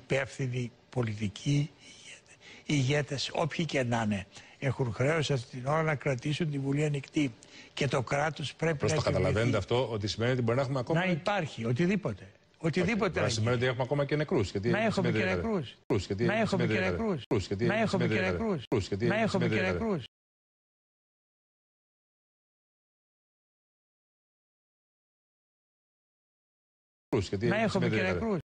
υπεύθυνοι πολιτικοί ηγέτες, όποιοι και να είναι, έχουν χρέος αυτή την ώρα να κρατήσουν τη Βουλή ανοιχτή. Και το κράτος πρέπει να. Πώς το καταλαβαίνετε αυτό, ότι σημαίνει ότι μπορεί να έχουμε ακόμα. Να υπάρχει οτιδήποτε. Οτιδήποτε. Να σημαίνει ότι έχουμε ακόμα και νεκρούς. Να έχουμε και νεκρούς. Να έχουμε και νεκρούς. Να έχουμε και νεκρούς. Να έχουμε και νεκρούς. Να έχουμε και νεκρούς.